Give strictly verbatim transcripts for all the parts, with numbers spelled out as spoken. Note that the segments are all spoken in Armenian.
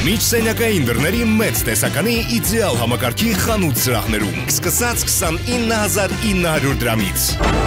Միջսենյակային դռների մեծ տեսականի իդեալ համակարգի խանութ սրահներում, սկսած քսանինը հազար ինը հարյուր դրամից։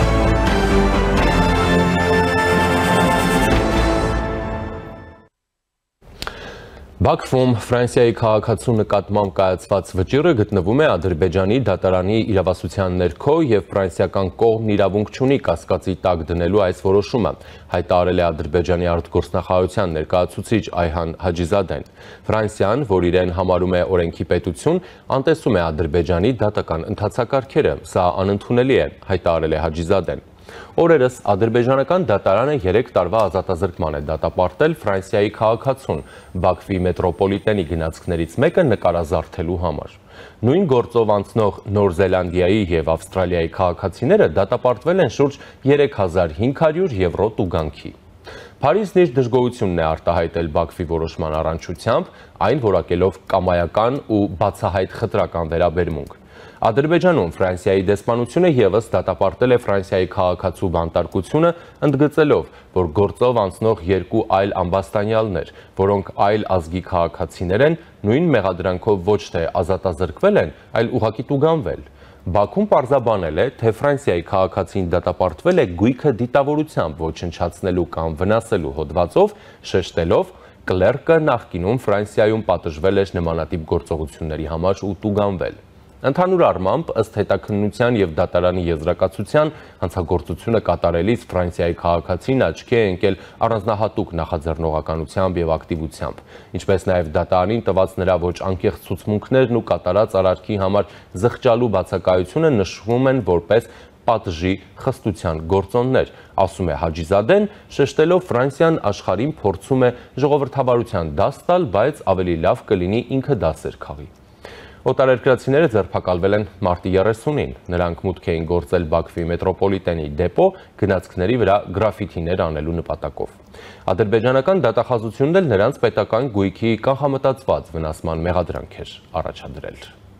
Բաքվում Ֆրանսիայի քաղաքացու նկատմամբ կայացված վճիռը գտնվում է Ադրբեջանի դատարանի իրավասության ներքո և ֆրանսիական կողմն իրավունք չունի կասկածի տակ դնելու այս որոշումը, հայտարարել է Ադրբեջանի արտգործնախարարության ներկայացուցիչ Այհան Հաջիզադեն։ Ֆրանսիան, որ իրեն համարում է օրենքի պետություն, անտեսում է Ադրբեջանի դատական ընթացակարգերը, սա անընդունելի է, հայտարարել է Հաջիզադեն։ Օրերս ադրբեջանական դատարանը երեք տարվա ազատազրկման է դատապարտել Ֆրանսիայի քաղաքացուն Բաքվի մետրոպոլիտենի գնացքներից մեկը նկարազարդելու համար։ Նույն գործով անցնող Նոր Զելանդիայի և Ավստրալիայի քաղաքացիները դատապարտվել են շուրջ երեք հազար հինգ հարյուր եվրո տուգանքի։ Փարիզն իր դժգոհությունն է արտահայտել Բաքվի որոշման առնչությամբ, այն որակելով կամայական ու բացահայտ խտրական վերաբերմունք։ Ադրբեջանում Ֆրանսիայի դեսպանությունը ևս դատապարտել է Ֆրանսիայի քաղաքացու բանտարկությունը, ընդգծելով, որ գործով անցնող երկու այլ ամբաստանյալներ, որոնք այլ ազգի քաղաքացիներ են, նույն մեղադրանքով ոչ թե ազատազրկվել են, այլ ուղղակի տուգանվել։ Բաքուն պարզաբանել է, թե Ֆրանսիայի քաղաքացին դատապարտվել է գույքը դիտավորությամբ ոչնչացնելու կամ վնասելու հոդվածով, շեշտելով, կլերկը նախկինում Ֆրանսիայում պատժվել էր նմանատիպ գործողությունների համար ու տուգանվել։ Ընդհանուր առմամբ, ըստ հետաքննության և դատարանի եզրակացության, հանցագործությունը կատարելիս Ֆրանսիայի քաղաքացին աչքի է ընկել առանձնահատուկ նախաձեռնողականությամբ և ակտիվությամբ, ինչպես նաև դատարանին տված նրա ոչ անկեղծ ցուցմունքներն ու կատարած արարքի համար զղջալու բացակայությունը նշվում են որպես պատժի խստության գործոններ, ասում է Հաջիզադեն, շեշտելով Ֆրանսիան աշխարհին փորձում է ժողովրդավարության դաս տալ, բայց ավելի լավ կլինի ինքը դասեր քաղի։ Օտարերկրացիները ձերբակալվել են մարտի երեսունին, նրանք մուտք էին գործել Բաքվի մետրոպոլիտենի դեպո գնացքների վրա գրաֆիթիներ անելու նպատակով։ Ադրբեջանական դատախազությունն էլ նրանց պետական գույքի կանխամտածված վնասման մեղադրանք էր առաջադրել։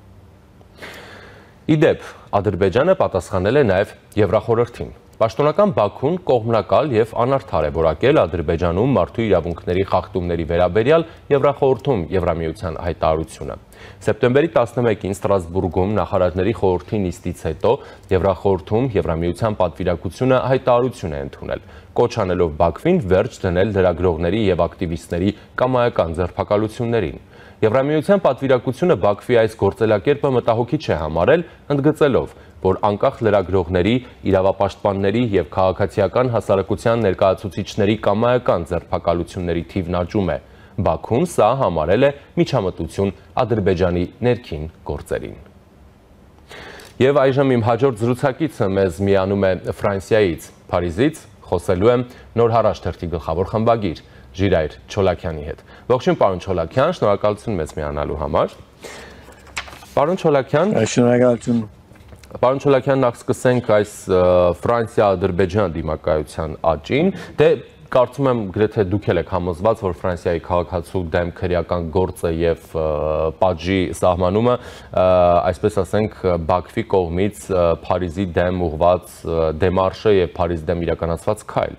Իդեպ, Ադրբեջանը պատասխանել է նաև Եվրախորհրդին։ Պաշտոնական Բաքուն կողմնակալ և անարդար է որակել Ադրբեջանում մարդու իրավունքների խախտումների վերաբերյալ Եվրախորհրդում Եվրամիության հայտարարությունը։ Սեպտեմբերի տասնմեկին Ստրասբուրգում նախարարների խորհրդի նիստից հետո Եվրախորհրդում Եվրամիության պատվիրակությունը հայտարարություն է ընդունել, կոչ անելով Բաքվին վերջ դնել լրագրողների և ակտիվիստների կամայական ձերբակալություններին։ Եվրամիության պատվիրակությունը Բաքվի այս գործելակերպը մտահոգիչ է համարել, ընդգծելով, որ անկախ լրագրողների, իրավապաշտպանների և քաղաքացիական հասարակության ներկայացուցիչների կամայական ձերբակալությունների թիվն աճում է։ Բաքուն սա համարել է միջամտություն Ադրբեջանի ներքին գործերին։ Եվ այժմ իմ հաջորդ զրուցակիցը մեզ միանում է Ֆրանսիայից, Փարիզից, խոսելու եմ Նոր հարաճ թերթի գլխավոր խմբագիր Ժիրայր Չոլակյանի հետ։ Ողջույն պարոն Չոլակյան, շնորհակալություն մեզ միանալու համար։ Պարոն Չոլակյան, շնորհակալություն։ Պարոն Չոլակյան, նախ սկսենք այս Ֆրանսիա-Ադրբեջան դիմակայության աճին, դե կարծում եմ գրեթե դուք եք համոզված, որ Ֆրանսիայի քաղաքացու դեմ քրեական գործը և պատժի սահմանումը, այսպես ասենք, Բաքվի կողմից Փարիզի դեմ ուղղված դեմարշը և Փարիզի դեմ իրականացված քայլ։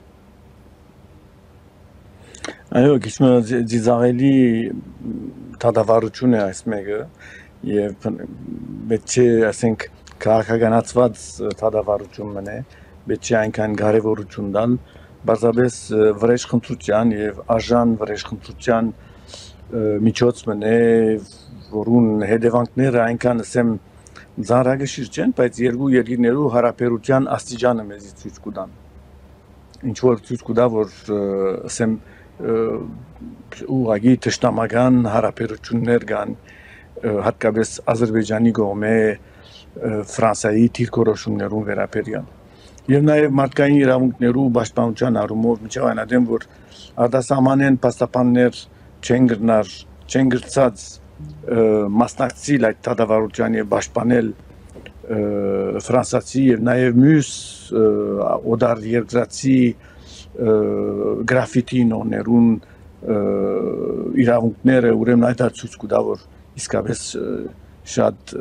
Այո, գիշմը ձիզաղելի դատավարություն է այս մեկը և պետք չէ, ասենք, քաղաքականացված դատավարություն մնե, պետք չէ այնքան կարևորություն տալ, բացապես վրեժխնդրության և արժան վրեժխնդրության միջոց մնե, որուն հետևանքները այնքան ասեմ ծանրակշիռ չեն, բայց երկու երկրներու հարաբերության աստիճանը մեզի ցույց կտան։ Ինչ որ ցույց կտա, որ ասեմ ուղղակի թշնամական հարաբերություններ կան, հատկապես Ադրբեջանի կողմէ Ֆրանսիայի դիրքորոշումներուն վերաբերյալ։ Եվ նաև մարդկային իրավունքներու պաշտպանության առումով մինչև այնադեմ, որ արտասահմանյան փաստաբաններ չեն գրնար, չեն գրծած մասնակցել այդ դատավարության եւ պաշտպանել ֆրանսիացի եւ նաև մյուս օտար երկրացի գրաֆիտի նոներուն իրավունքները, ուրեմն այդ ցույց կտա, որ իսկապես շատ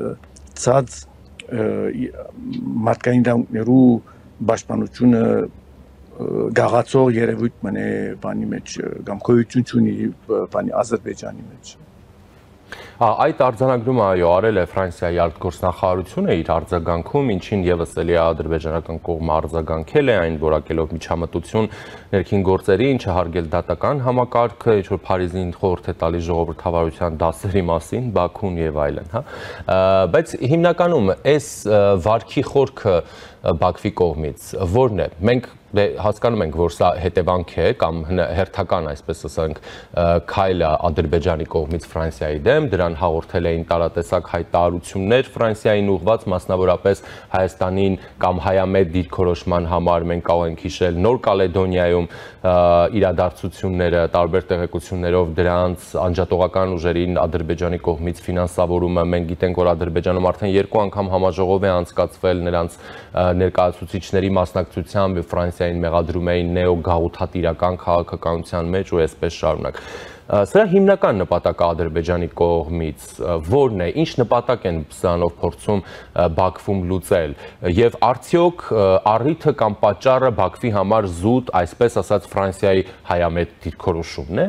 ցած մարդկային իրավունքներու պաշտպանությունը գաղացող երևույթ մնե բանի մեջ կամ գոյություն չունի բանի Ադրբեջանի մեջ։ Այդ արձանագրումը այո արել է Ֆրանսիայի արտգործնախարարությունը իր արձագանքում, ինչին եւս էլի ադրբեջանական կողմը արձագանքել է, այն որակելով միջամտություն ներքին գործերի, ինչը հարգել դատական համակարգը, ինչ որ Փարիզին խորհուրդ է տալիս ժողովրդավարության դասերի մասին, Բաքուն եւ այլն, հա։ Բայց հիմնականում այս վարքի խորքը Բաքվի կողմից որն է։ Մենք հասկանում ենք, որ սա հետևանք է կամ հերթական, այսպես ասենք, քայլ է Ադրբեջանի կողմից Ֆրանսիայի դեմ, դրան հաղորդել էին տարատեսակ հայտարարություններ Ֆրանսիային ուղղված, մասնավորապես Հայաստանին կամ հայամետ դիրքորոշման համար մենք կարող ենք հիշել Նոր Կալեդոնիայում իրադարձությունները, տարբեր տեղեկություններով դրանց անջատողական ուժերին Ադրբեջանի կողմից ֆինանսավորումը, մենք գիտենք, որ Ադրբեջանում արդեն երկու անգամ համաժողով է անցկացվել նրանց ներկայացուցիչների մասնակցությամբ Ֆրանսիային մեղադրում էին նեո-գաղութատիրական քաղաքականության մեջ ու այսպես շարունակ։ Սրա հիմնական նպատակը Ադրբեջանի կողմից որն է, ինչ նպատակ են սրանով փորձում Բաքվում լուծել եւ արդյոք առիթը կամ պատճառը Բաքվի համար զուտ, այսպես ասած, Ֆրանսիայի հայամետ դիրքորոշումն է։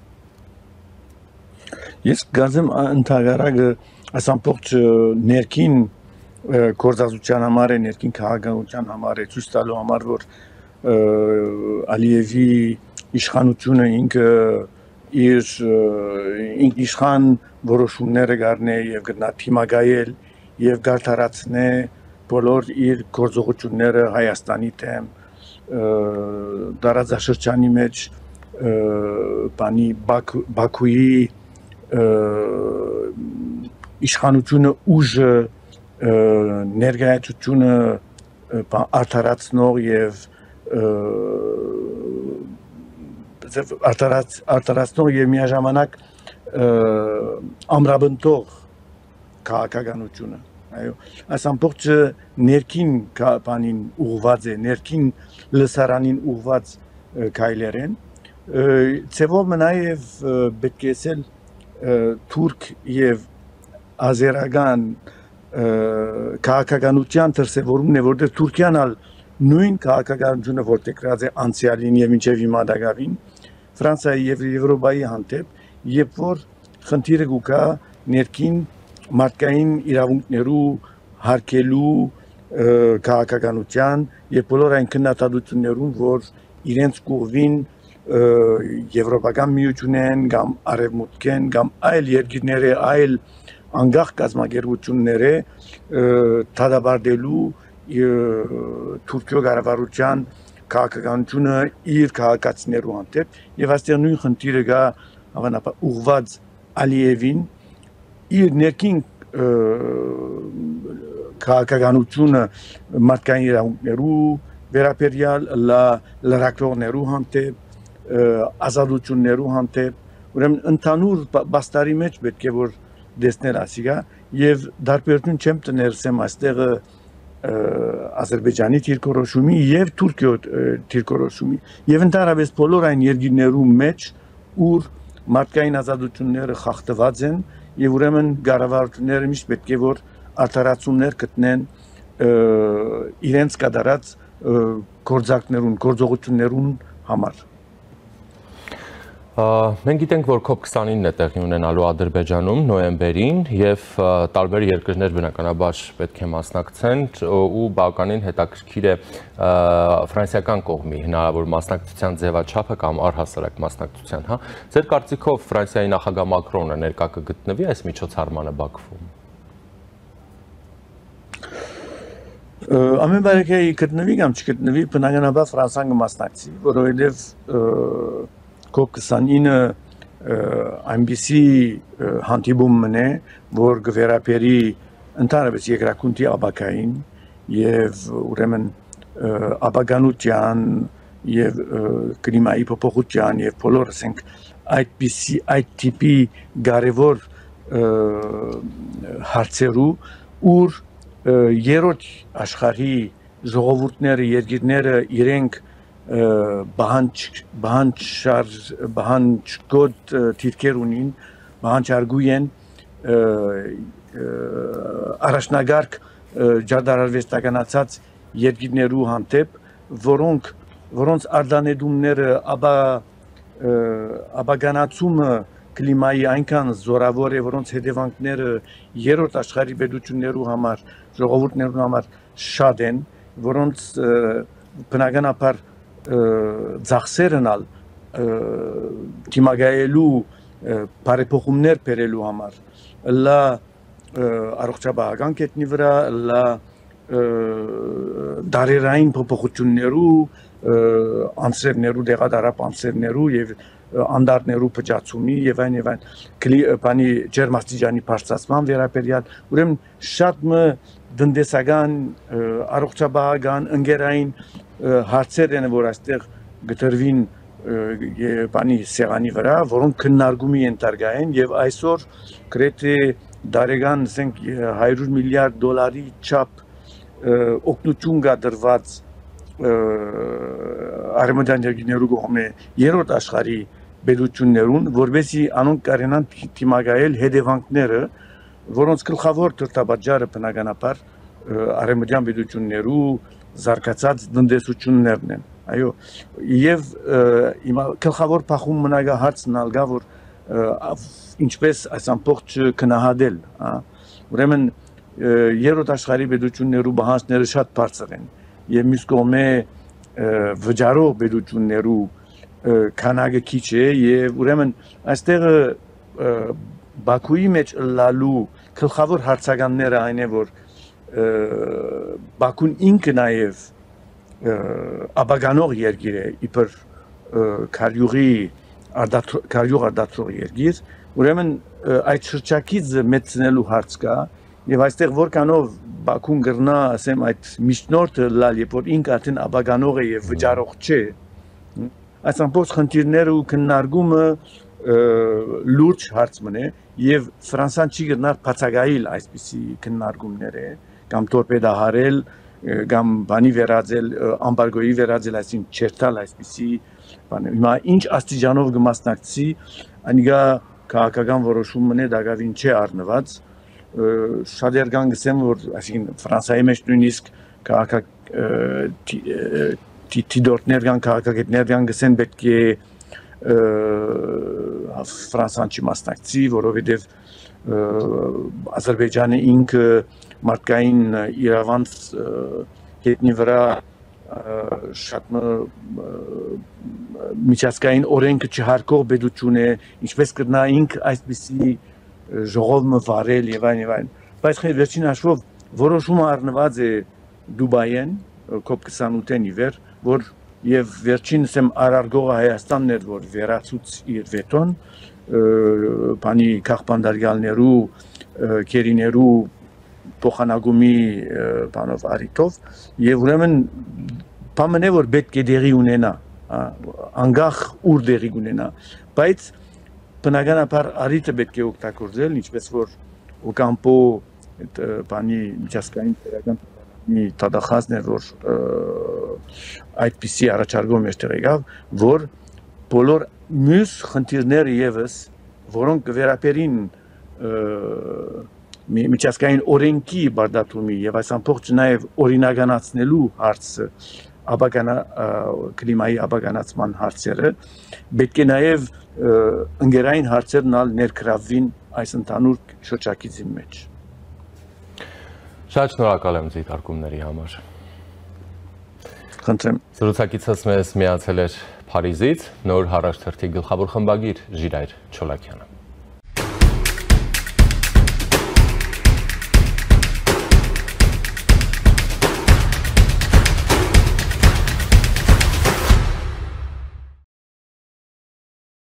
Ես գազեմ ընդհանրակը այս ամբողջ ներքին գործազության համար է, ներքին քաղաքականության համար է, ցույց տալու համար, որ Ալիևի իշխանությունը ինքը իր իշխան որոշումները գարնե եւ գտնա թիմագայել եւ գարտարացնե բոլոր իր գործողությունները Հայաստանի դեմ դարաձաշրջանի մեջ բանի Բաքուի իշխանությունը ուժը ներկայացությունը արդարացնող եւ արտարացնող եւ միաժամանակ ամրապնդող քաղաքականությունը, այո, այս ամբողջ ներքին բանին ուղղված է, ներքին լսարանին ուղղված քայլեր են, ցեվով նաեւ պետք է ասել թուրք եւ ազերական քաղաքականության դրսևորումն է, որտեղ Թուրքիան ալ նույն քաղաքականությունը որտեղած է անցյալին եւ մինչեւ հիմա դակավին Ֆրանսիայի եւ Եվրոպայի հանդեպ, երբ որ խնդիրը գուկա ներքին մարդկային իրավունքներու հարգելու քաղաքականության եւ բոլոր այն քննադատություններուն, որ իրենց կողմին եվրոպական միությունեն կամ արևմուտքեն կամ այլ երկրները, այլ անգախ կազմակերպությունները դադարելու Թուրքիո կառավարության քաղաքականությունը իր քաղաքացիներու հանդեպ եւ այստեղ նույն խնդիրը կա հավանաբար ուղղված Ալիևին իր ներքին քաղաքականությունը մարդկային իրավունքներու վերաբերյալ լրագրողներու հանդեպ ազատություններու հանդեպ ուրեմն ընդհանուր բաստարի մեջ պետք է որ դեսնել ասիգա եւ դարբերություն չեմ տներսեմ այստեղ Ադրբեջանի դիրքորոշումի եւ Թուրքիո դիրքորոշումի եւ ընդհանրապես բոլոր այն երկրներու մեջ ուր մարդկային ազատությունները խախտված են եւ ուրեմն կառավարությունները միշտ պետք է որ արդարացումներ գտնեն իրենց կատարած գործակներուն, գործողություններուն համար։ Մենք գիտենք, որ COP twenty-nine-ն է տեղի ունենալու Ադրբեջանում նոյեմբերին եւ տարբեր երկրներ բնականաբար պետք է մասնակցեն ու բավականին հետաքրքիր է ֆրանսիական կողմի հնարավոր մասնակցության ձևաչափը կամ առհասարակ մասնակցության, հա։ Ձեր կարծիքով Ֆրանսիայի նախագահ Մակրոնը ներկա կգտնվի այս միջոցառմանը Բաքվում։ Ամեն բարեկի գտնվի կամ չգտնվի, բնականաբար Ֆրանսիան կմասնակցի, որովհետեւ COP twenty-nine-ը այնպիսի հանդիպումն է, որ կվերապերի ընդհանրապես երկրակունքի ապագային եւ ուրեմն ապագանության եւ կլիմայի փոփոխության եւ բոլոր ասենք այդպիսի այդ տիպի կարևոր հարցերու ուր երրորդ աշխարհի ժողովուրդները, երկիրները իրենք բանջկոտ թիրքեր ունին, բանջարգույն առաջնագարկ ջարդարարվեստականացած երկիրներու հանդեպ, որոնք որոնց արտանետումները ապա ապագանացումը կլիմայի այնքան զորավոր է, որոնց հետևանքները երրորդ աշխարհի պետություններու համար, ժողովուրդներու համար շատ են, որոնց բնականաբար ծախսերն ալ դիմակայելու բարեփոխումներ բերելու համար, լա առողջապահական կետնի վրա, լա դարերային փոփոխություններու, անձրևներու, դեղադարապ անձրևներու եւ անդարներու փճացումի եւ այն եւ այն բանի ջերմաստիճանի բարձրացման վերաբերյալ ուրեմն շատ մը դնդեսական առողջապահական ընկերային հարցեր են որ այստեղ գտրվին բանի սեղանի վրա որոնք քննարկումի ենթարկային եւ այսօր գրեթե դարեգան ասենք հարյուր միլիարդ դոլարի չափ օգնություն կա դրված արևմտյան երկրներու կողմէ երրորդ աշխարհի պետություններուն, որովհետեւ անոնք կարենան դիմակայել հետևանքները, որոնց գլխավոր դրդապատճառը բնականաբար արևմտյան պետություններու զարգացած տնտեսություններն են։ Այո, եւ գլխավոր փախում մնագա հարցն ալգա, որ ինչպես այս ամբողջ քնահատել, ուրեմն երրորդ աշխարհի պետություններու բանջարները շատ բարձր են եւ մյուս կողմէ վճարող պետություններու քանակը քիչ է եւ ուրեմն այստեղ Բաքուի մեջ լալու գլխավոր հարցականները այն է որ Բաքուն ինքը նաեւ աբագանող երկիր է իբր քարյուղի քարյուղ արտադրող երկիր ուրեմն այդ շրջակից մեծնելու հարց կա եւ այստեղ որքանով Բաքուն գրնա ասեմ այդ միջնորդը լալ երբ որ ինքը արդեն աբագանող է եւ վճարող չէ այս ամբողջ խնդիրները ու քննարկումը լուրջ հարց մնե եւ Ֆրանսան չի գնար բացակայել այսպիսի քննարկումները կամ տորպեդահարել կամ բանի վերածել ամբարգոյի վերածել այսինքն չերտալ այսպիսի բան հիմա ինչ աստիճանով կմասնակցի անիգա քաղաքական որոշումն է դակավին չէ առնված շատ երգան գսեմ որ այսինքն Ֆրանսիայի մեջ նույնիսկ քաղաքակ Տիդորտներ կան քաղաքագետներ կան գսեն պետք է Ֆրանսան չի մասնակցի, որովհետև Ադրբեջանը ինքը մարդկային իրավանց գետնի վրա շատ միջազգային օրենքը չհարկող պետություն է, ինչպես կրնա ինքը այսպիսի ժողովը վարել եւ այն եւ այն, բայց վերջին հաշվով որոշումը առնված է Դուբայեն կոպ քսանութին ի վեր, որ եւ վերջին ասեմ արարգողը Հայաստանն էր, որ վերացուց իր վետոն, բանի քաղբանդարյալներու, կերիներու փոխանակումի բանով արիտով եւ ուրեմն բամն է որ պետք է դեղի ունենա, անգախ ուր դեղի ունենա, բայց բնականաբար արիտը պետք է օգտագործել, ինչպես որ Օկամպո այդ բանի միջազգային քրեական մի տադախազն էր, որ այդպիսի առաջարկում մեջտեղ եկավ, որ բոլոր մյուս խնդիրները եւս, որոնք կվերապերին միջազգային օրենքի բարդատումի եւ այս ամբողջ նաեւ օրինականացնելու հարցը, աբագանա կլիմայի աբագանացման հարցերը, պետք է նաեւ ընկերային հարցերն ալ ներգրավվին այս ընդհանուր շրջակիցի մեջ։ Շատ շնորհակալ եմ դիտարկումների համար։ Խնդրեմ։ Զրուցակիցս մեզ միացել էր Փարիզից նոր հարաճ թերթի գլխավոր խմբագիր Ժիրայր Չոլակյանը։